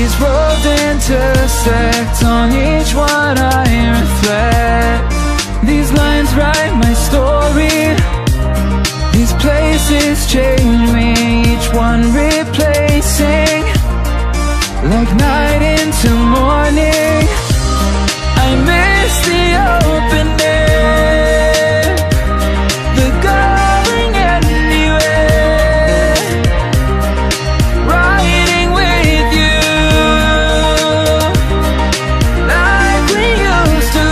These roads intersect, on each one I reflect. These lines write my story. These places change me, each one replacing. Like night into morning, I miss the open air, the going anywhere, riding with you like we used to.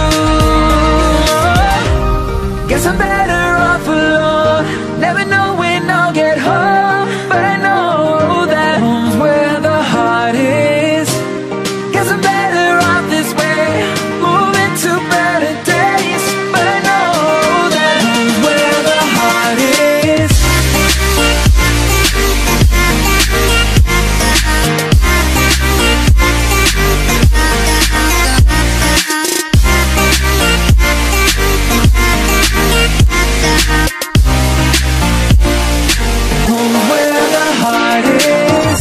Guess I'm better off alone, never know when I'll get home, but I know that home's where the heart is. Guess I'm better off this way, moving to better days, but I know that home's where the heart is. Home's where the heart is.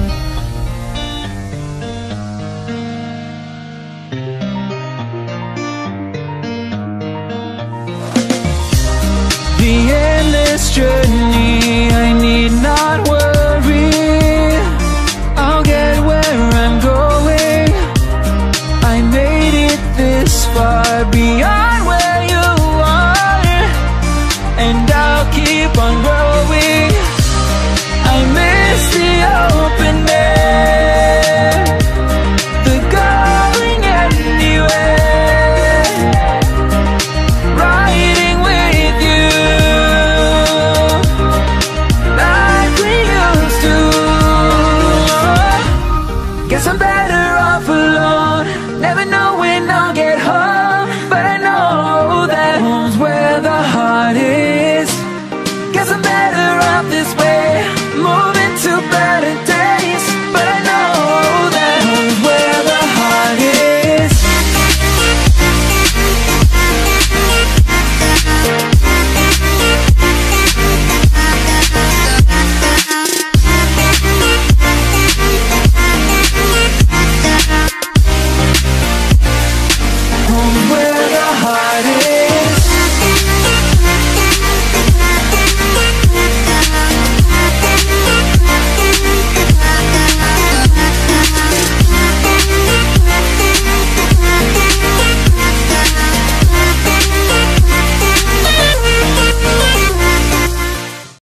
The endless journey, I need not worry. I'll get where I'm going. I made it this far, beyond where you are, and I'll keep on growing. I miss the open air, the going anywhere, riding with you like we used to. Guess I'm better off alone, never know when I'll get home, but I know that home's where the heart is. Guess I'm better off this way, moving to better days.